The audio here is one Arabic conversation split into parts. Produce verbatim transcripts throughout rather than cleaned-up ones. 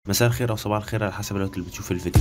مساء الخير او صباح الخير على حسب الوقت اللي بتشوف الفيديو.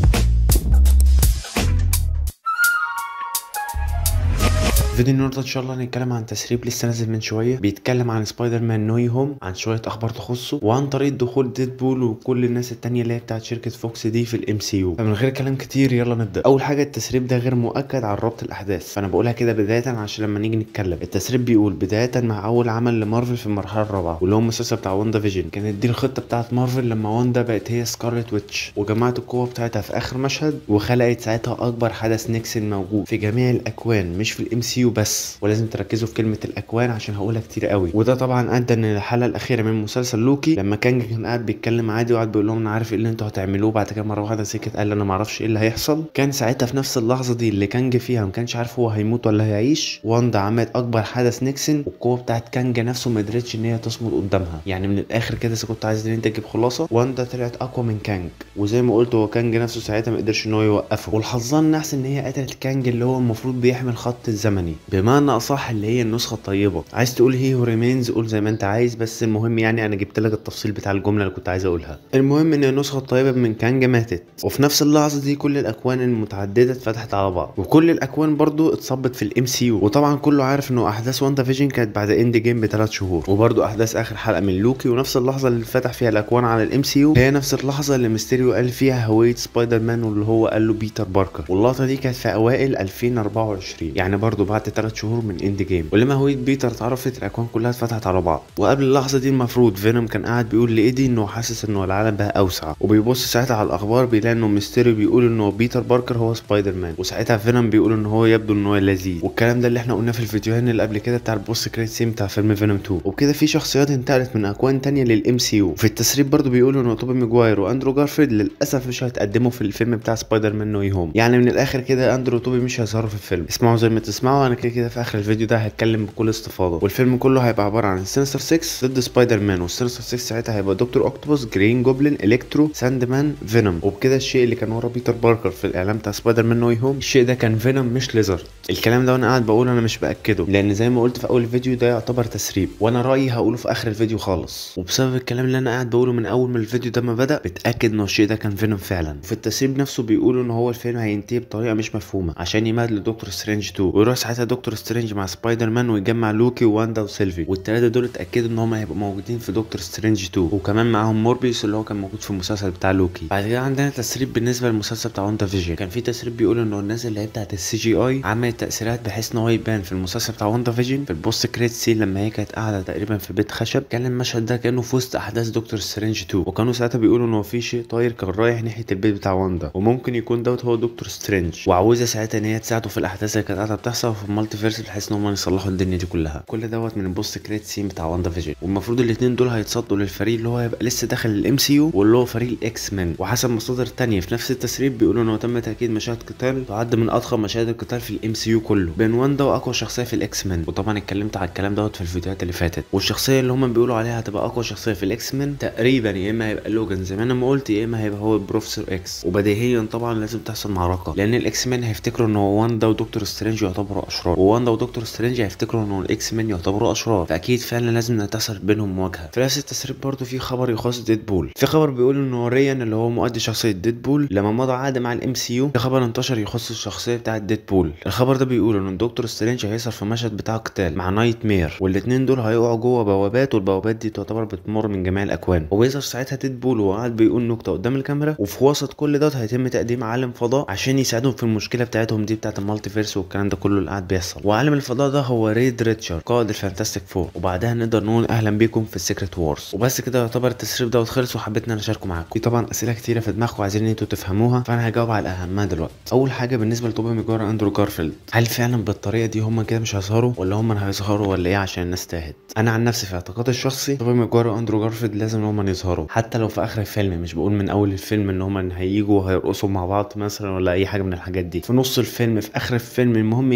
فيديو النهارده ان شاء الله هنتكلم عن تسريب لسه نازل من شويه، بيتكلم عن سبايدر مان نو هوم، عن شويه اخبار تخصه، وعن طريقه دخول ديدبول وكل الناس التانية اللي هي بتاعت شركه فوكس دي في الام سي يو. فمن غير كلام كتير يلا نبدا. اول حاجه التسريب ده غير مؤكد عن ربط الاحداث، فانا بقولها كده بدايه عشان لما نيجي نتكلم. التسريب بيقول بدايه مع اول عمل لمارفل في المرحله الرابعه واللي هو المسلسل بتاع واندا فيجن، كانت دي الخطه بتاعت مارفل لما واندا بقت هي سكارلت ويتش وجمعت القوه بتاعتها في اخر مشهد، وخلقت ساعتها اكبر حدث نيكسون موجود في جميع الاكوان مش في الام سي يو بس، ولازم تركزوا في كلمه الاكوان عشان هقولها كتير قوي. وده طبعا ادى ان الحلقه الاخيره من مسلسل لوكي لما كان كان قاعد بيتكلم عادي وقعد بيقول لهم انا عارف ايه اللي انتوا هتعملوه، بعد كده مره واحده سكت قال انا ما اعرفش ايه اللي هيحصل. كان ساعتها في نفس اللحظه دي اللي كانج فيها ما كانش عارف هو هيموت ولا هيعيش، واندا عملت اكبر حدث نيكسون والقوه بتاعت كانج نفسه ما قدرتش ان هي تصمد قدامها. يعني من الاخر كده اذا كنت عايز ان انت تجيب خلاصه، واندا طلعت اقوى من كانج، وزي ما قلت هو كانج نفسه ساعتها ما قدرش ان هو يوقفه. والحظان نحس ان هي قتلت كانج اللي هو المفروض بيحمل خط الزمني، بمعنى اصح اللي هي النسخه الطيبه. عايز تقول هي ريمينز قول زي ما انت عايز، بس المهم يعني انا جبت لك التفصيل بتاع الجمله اللي كنت عايز اقولها. المهم ان النسخه الطيبه من كانج ماتت، وفي نفس اللحظه دي كل الاكوان المتعدده اتفتحت على بعض، وكل الاكوان برضو اتصبت في الام سي يو. وطبعا كله عارف انه احداث واندا فيجن كانت بعد اند جيم بثلاث شهور، وبرضو احداث اخر حلقه من لوكي ونفس اللحظه اللي فتح فيها الاكوان على الام سي يو هي نفس اللحظه اللي ميستيريو قال فيها هويه سبايدر مان واللي هو قال له بيتر باركر، واللقطه دي كانت في اوائل ألفين وأربعة وعشرين، يعني برضو بعد ثلاث شهور من اند جيم. ولما هويه بيتر اتعرفت الاكوان كلها اتفتحت على بعض. وقبل اللحظه دي المفروض فينوم كان قاعد بيقول لايدي انه حاسس انه العالم بقى اوسع، وبيبص ساعتها على الاخبار بيلاقي انه ميستيريو بيقول انه بيتر باركر هو سبايدر مان، وساعتها فينوم بيقول ان هو يبدو ان هو لذيذ. والكلام ده اللي احنا قلناه في الفيديوهين اللي قبل كده بتاع البوست كريت سين بتاع فيلم فينوم اتنين. وبكده في شخصيات انتقلت من اكوان تانية للام سي يو. في التسريب برضو بيقولوا ان توبي ماجواير واندرو جارفيلد للاسف مش هيتقدموا في الفيلم بتاع سبايدر مان نو هوم. يعني من الاخر كده اندرو وتوبي مش هيظهروا في الفيلم. اسمعوا زي ما تسمعوا، انا كده كده في اخر الفيديو ده هتكلم بكل استفاضه. والفيلم كله هيبقى عباره عن سينستر ستة ضد سبايدر مان، والسينستر ستة ساعتها هيبقى دكتور اوكتوبوس، جرين جوبلin، الكترو، ساند مان، فينوم. وبكده الشيء اللي كان ورا بيتر باركر في الاعلان بتاع سبايدر مان نو هوم الشيء ده كان فينوم مش ليزرد. الكلام ده وانا قاعد بقول انا مش باكده، لان زي ما قلت في اول الفيديو ده يعتبر تسريب، وانا رايي هقوله في اخر الفيديو خالص. وبسبب الكلام اللي انا قاعد بقوله من اول ما الفيديو ده ما بدا بتاكد ان الشيء ده كان فينوم فعلا. في التسريب نفسه بيقولوا ان هو الفيلم هينتهي بطريقه مش مفهومه عشان يمهد لدكتور سترينج اتنين، ويروح ساعتها دكتور سترينج مع سبايدر مان ويجمع لوكي وواندا وسيلفي، والثلاثه دول اتاكدوا ان هم هيبقوا موجودين في دكتور سترينج اتنين، وكمان معاهم موربيوس اللي هو كان موجود في المسلسل بتاع لوكي. بعد كده عندنا تسريب بالنسبه للمسلسل بتاع واندا فيجن. كان في تسريب بيقول انه الناس اللي هي بتاعت السي جي اي عملت تاثيرات بحيث ان هو يبان في المسلسل بتاع واندا فيجن في البوست كريت سين لما هي كانت قاعده تقريبا في بيت خشب. كان المشهد ده كانه في وسط احداث دكتور سترينج اتنين، وكانوا ساعتها بيقولوا انه في شيء طاير كان رايح ناحيه البيت بتاع واندا، وممكن يكون دوت هو دكتور سترينج، وعاوزه ساعتها ان هي تساعده في الاحداث اللي كانت قاعده بتحصل في المالتي فيرس بحيث ان هم يصلحوا الدنيا دي كلها. كل دوت من البوست كريت سين بتاع واندا فيجن. والمفروض الاثنين دول هيتصدوا للفريق اللي هو هيبقى لسه داخل الام سي يو واللي هو فريق الاكس مان. وحسب مصادر تانية في نفس التسريب بيقولوا انه تم تاكيد مشاهد قتال تعد من اضخم مشاهد القتال في الام سي يو كله بين واندا واقوى شخصيه في الاكس مان، وطبعا اتكلمت على الكلام دوت في الفيديوهات اللي فاتت. والشخصيه اللي هم بيقولوا عليها هتبقى اقوى شخصيه في الاكس مان تقريبا يا اما هيبقى لوجان زي ما انا ما قلت، يا اما هيبقى هو البروفيسور اكس. وبديهيا طبعا لازم تحصل معركه، لان الاكس مان هيفتكروا ان واندا ودكتور سترينج يعتبروا اشرار، وواندا ودكتور سترينج هيفتكروا ان الاكس مان يعتبروا اشرار، فاكيد فعلا لازم تحصل بينهم مواجهه. في نفس التسريب برضه في خبر يخص ديدبول. في خبر بيقول انه ريان اللي هو مؤدي شخصيه ديدبول لما مضى عقد مع الام سي يو، في خبر انتشر يخص الشخصيه بتاعه ديدبول. الخبر ده بيقول ان الدكتور سترينج هيظهر في مشهد بتاع قتال مع نايت مير، والاثنين دول هيقعوا جوه بوابات، والبوابات دي تعتبر بتمر من جميع الاكوان. وبيظهر ساعتها ديدبول وهو قاعد بيقول نكته قدام الكاميرا، وفي وسط كل ده هيتم تقديم عالم فضاء عشان يساعدهم في المشكله بتاعتهم دي بتاعه المالتي فيرس والكلام ده كله اللي قاعد بيحصل. وعالم الفضاء ده هو ريد ريتشارد قائد الفانتاستيك فور. وبعدها نقدر نقول اهلا بيكم في السيكريت وورز. وبس كده يعتبر التسريب دوت خلص، وحبيت ان انا اشاركه معاكم. في طبعا اسئله كتيره في دماغكم عايزين ان انتوا تفهموها، فانا هجاوب على اهمها دلوقتي. اول حاجه بالنسبه لتوبي ماجواير اندرو جارفيلد، هل فعلا بالطريقه دي هم كده مش هيظهروا ولا هم هيظهروا ولا ايه عشان الناس تاهت؟ انا عن نفسي في اعتقادي الشخصي توبي ماجواير واندرو جارفيلد لازم هم يظهروا، حتى لو في اخر الفيلم. مش بقول من اول الفيلم ان هم هييجوا وهيرقصوا مع بعض مثلا ولا اي حاجه من الحاجات دي، في نص الفيلم، في اخر الفيلم، المهم يعني ان هم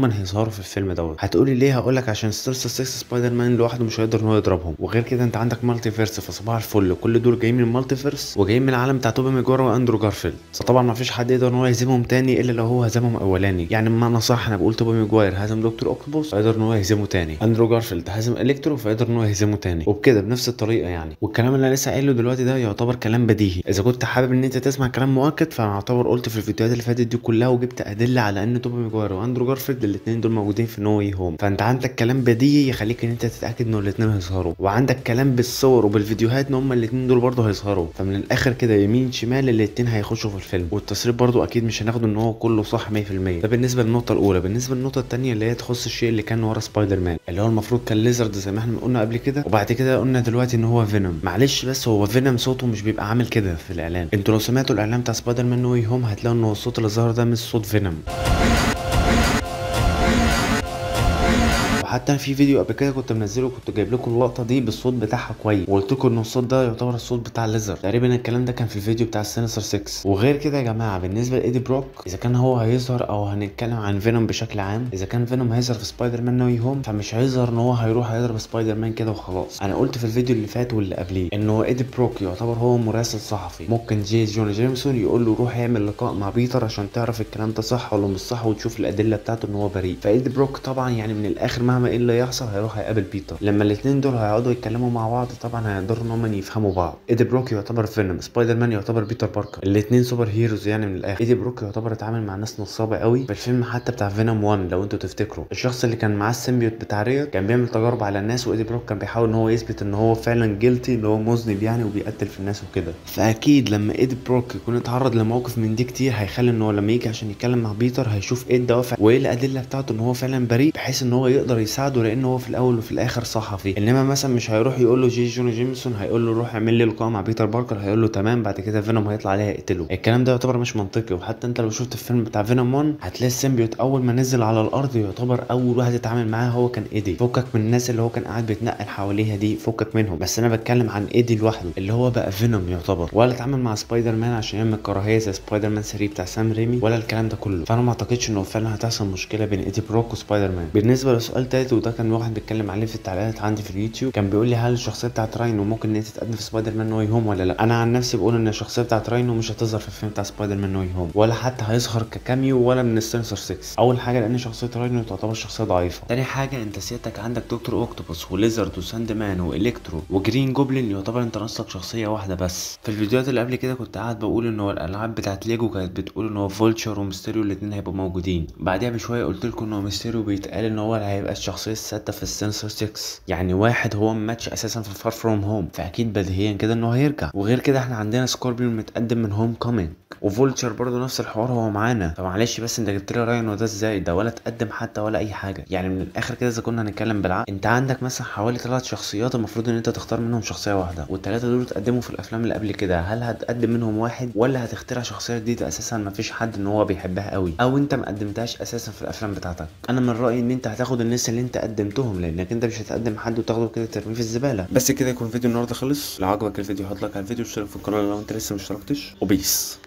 عموما هيظهروا في الفيلم دوت. هتقولي ليه؟ هقول لك عشان سينستر ستة سبايدر مان لوحده مش هيقدر ان هو يضربهم، وغير كده انت عندك مالتي فيرس، فصباح الفل كل دول جايين من المالتي فيرس وجايين من العالم بتاع توبي ماجوير واندرو جارفيلد. فطبعا ما فيش حد يقدر ان هو يهزمهم تاني الا لو هو هزمهم اولاني. يعني بمعنى صح انا بقول توبي ماجوير هزم دكتور اوكتوبوس فيقدر ان هو يهزمه تاني، اندرو جارفيلد هزم الكترو فيقدر ان هو يهزمه تاني، وبكده بنفس الطريقه يعني. والكلام اللي انا لسه قايله دلوقتي ده يعتبر كلام بديهي. اذا كنت حابب ان انت تسمع كلام مؤكد فانا اعتبر قلت في الفيديوهات اللي فاتت دي كلها وجبت ادله على ان توبي ماجوير واندرو جارفيلد الاثنين دول موجودين في نو واي هوم. فانت عندك كلام بديهي يخليك ان انت تتاكد ان الاثنين هيظهروا، وعندك كلام بالصور وبالفيديوهات ان هم الاثنين دول برضه هيظهروا. فمن الاخر كده يمين شمال الاثنين هيخشوا في الفيلم. والتصريف برضه اكيد مش هناخده ان هو كله صح مية في المية. ده بالنسبه للنقطه الاولى. بالنسبه للنقطه الثانيه اللي هي تخص الشيء اللي كان ورا سبايدر مان اللي هو المفروض كان ليزرد زي ما احنا قلنا قبل كده، وبعد كده قلنا دلوقتي ان هو فينوم. معلش بس هو فينوم صوته مش بيبقى عامل كده في الاعلان. انتوا لو سمعتوا الاعلان بتاع سبايدر مان نو واي هوم هتلاقوا ان هو الصوت اللي ظهر ده مش صوت فينوم. وحتى في فيديو قبل كده كنت منزله كنت جايب لكم اللقطه دي بالصوت بتاعها كويس، وقلت لكم ان الصوت ده يعتبر الصوت بتاع ليزر تقريبا. الكلام ده كان في الفيديو بتاع سينستر ستة. وغير كده يا جماعه بالنسبه لايدي بروك، اذا كان هو هيظهر او هنتكلم عن فينوم بشكل عام، اذا كان فينوم هيظهر في سبايدر مان نو واي هوم فمش هيظهر ان هو هيروح هيضرب سبايدر مان كده وخلاص. انا قلت في الفيديو اللي فات واللي قبليه ان هو ايدي بروك يعتبر هو مراسل صحفي. ممكن جي جون جيمسون يقول له روح يعمل لقاء مع بيتر عشان تعرف الكلام ده صح ولا مش صح وتشوف الادله بتاعته ان هو بريء. فايدي بروك طبعا يعني من الاخر مهما ايه اللي يحصل هيروح هيقابل بيتر. لما الاثنين دول هيقعدوا يتكلموا مع بعض طبعا هيقدروا ان هم يفهموا بعض. ايدي بروك يعتبر فينوم، سبايدر مان يعتبر بيتر باركر، الاثنين سوبر هيروز يعني من الاخر. ايدي بروك يعتبر اتعامل مع ناس نصابه قوي في الفيلم حتى بتاع فينوم واحد لو انتوا تفتكروا. الشخص اللي كان معاه السيمبيوت بتاع ريد كان بيعمل تجارب على الناس، وايدي بروك كان بيحاول ان هو يثبت ان هو فعلا جيلتي ان هو مذنب يعني وبيقتل في الناس وكده. فاكيد لما ايدي بروك يكون اتعرض لموقف من دي كتير هيخلي ان هو لما يجي عشان يتكلم مع بيتر هيشوف ايه الدوافع وايه الادله بتاعته ان هو فعلا بريء، بحيث ان هو يقدر يساعده لان هو في الاول وفي الاخر صحفي. انما مثلا مش هيروح يقول له جي جون جيمسون هيقول له روح اعمل لي لقاء مع بيتر باركر هيقول له تمام، بعد كده فينوم هيطلع عليه يقتله. الكلام ده يعتبر مش منطقي. وحتى انت لو شفت الفيلم بتاع فينوم واحد هتلاقي السيمبيوت اول ما نزل على الارض يعتبر اول واحد اتعامل معاه هو كان ايدي. فكك من الناس اللي هو كان قاعد بيتنقل حواليها دي، فكك منهم، بس انا بتكلم عن ايدي لوحده اللي هو بقى فينوم يعتبر. ولا اتعامل مع سبايدر مان عشان يعمل كراهيه زي سبايدر مان ثلاثة بتاع سام ريمي ولا الكلام ده كله. فانا ما اعتقدش انه فعلا هتحصل مشكله بين ايدي بروك وسبايدر مان. بالنسبه لسؤال تالت وده كان واحد بيتكلم عليه في التعليقات عندي في اليوتيوب، كان بيقول لي هل الشخصيه بتاعت راينو ممكن ان هي تتقدم في سبايدر مان نو واي هوم ولا لا. انا عن نفسي بقول ان الشخصيه بتاعت راينو مش هتظهر في الفيلم بتاع سبايدر مان نو واي هوم، ولا حتى هيظهر ككاميو ولا من السينستر ستة. اول حاجه لان شخصيه راينو تعتبر شخصيه ضعيفه. تاني حاجه انت سيادتك عندك دكتور اوكتوبوس وليزرد وساند مان والكترو وجرين جوبلين، يعتبر انت ناقصك شخصيه واحده بس. في الفيديوهات اللي قبل كده كنت قاعد بقول ان هو الالعاب بتاعت ليجو كانت بتقول ان هو فولتشر وميستيريو الاثنين هيبقوا موجودين. بعدها بشويه قلت لكم ان هو ميستيريو بيتقال ان هو اللي هيبقى الشخصيه السادسه في السينستر ستة، يعني واحد هو ماتش اساسا في فار فروم هوم، فاكيد بديهيا كده انه هيرجع. وغير كده احنا عندنا سكوربيون متقدم من هوم كومينج، وفولتشر برضه نفس الحوار هو معانا. فمعلش بس انت جبت لي راينو ده ازاي؟ ده ولا تقدم حتى ولا اي حاجه. يعني من الاخر كده اذا كنا هنتكلم بالعقل انت عندك مثلا حوالي ثلاث شخصيات المفروض ان انت تختار منهم شخصيه واحده، والثلاثه دول اتقدموا في الافلام اللي قبل كده. هل هتقدم منهم واحد ولا هتخترع شخصيه جديده اساسا ما فيش حد ان هو بيحبها قوي او انت ما قدمتهاش اساسا في الافلام بتاعتك؟ انا من رايي ان انت هتاخد الناس اللي انت قدمتهم، لانك انت مش هتقدم حد وتاخده كده ترميه في الزباله. بس كده يكون فيديو النهارده خلص. لو عجبك الفيديو هات لايك على الفيديو واشترك في القناه لو انت لسه ما اشتركتش، وبيس.